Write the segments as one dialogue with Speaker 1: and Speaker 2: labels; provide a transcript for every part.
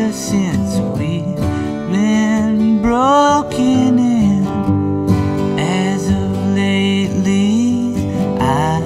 Speaker 1: ever since we've been broken in. As of lately, I've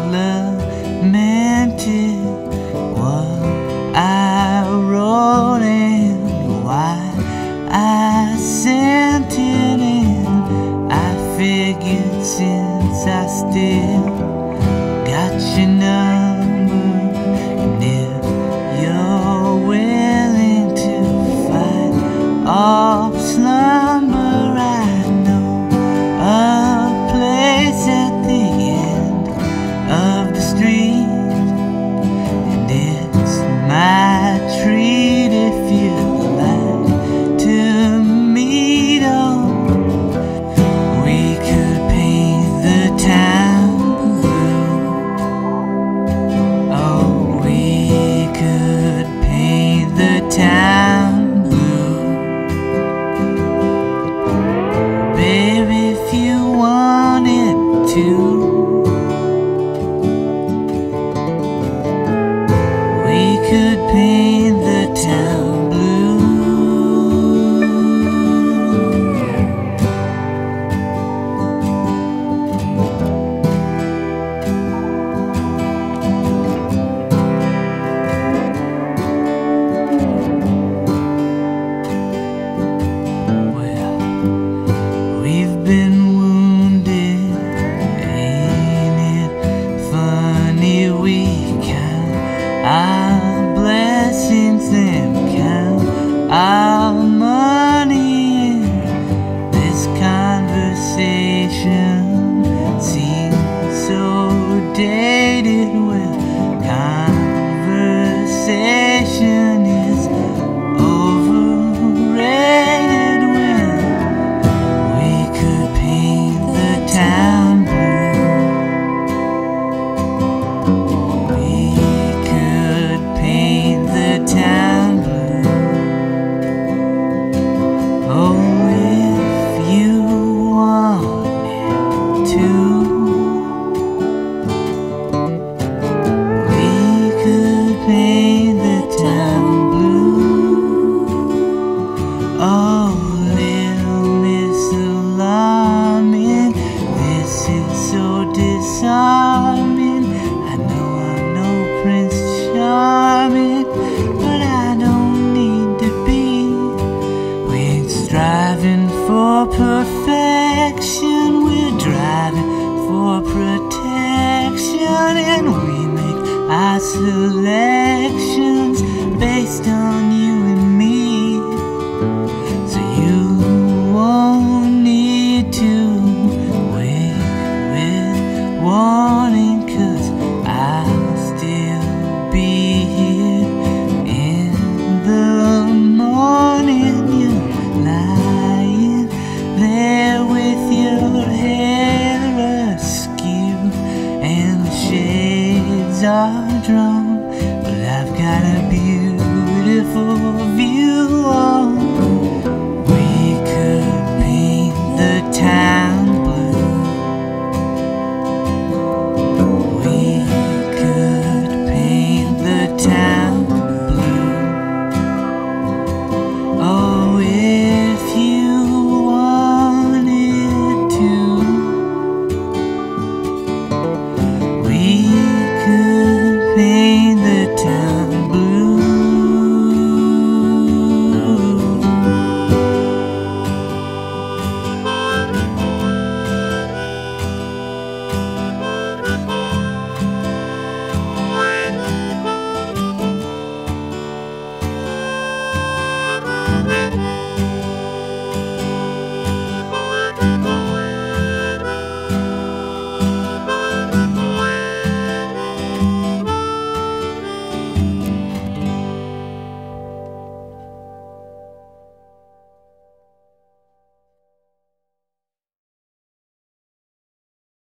Speaker 1: lamented what I wrote and why I sent it in. I figured since I still got your number, and if you're willing to fight off slumber, I know a place at the end of the street, and it's my treat if you'd like to meet. Oh, we could paint the town blue. Oh, we could paint the town blue. Baby, if you wanted to, we could paint the town blue. Well, we've been wounded, ain't it funny? We count our blessings and count our money. This conversation seems so dated. Well, conversation is overrated. Well, we could paint the town blue. We could paint the town blue. Oh, if you wanted to, we could paint the town blue. Oh, little Miss Alarming, this is so disarming. I know I'm no Prince Charming, but I don't need to be. We ain't striving for perfection, we're driving for protection, and we make our selections based on